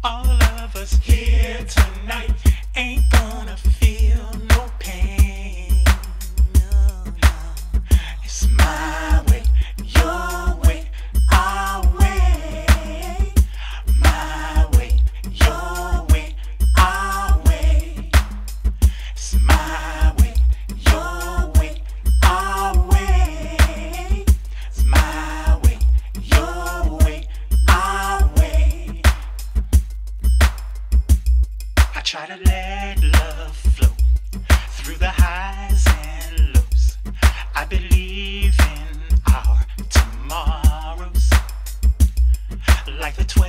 All of us here tonight ain't gonna feel no pain. No, no. It's my way, your way, our way. My way, your way, our way. It's my way, your way, our way. It's my way, your way, our way. I try to let love flow through the highs and lows. I believe in our tomorrows, like the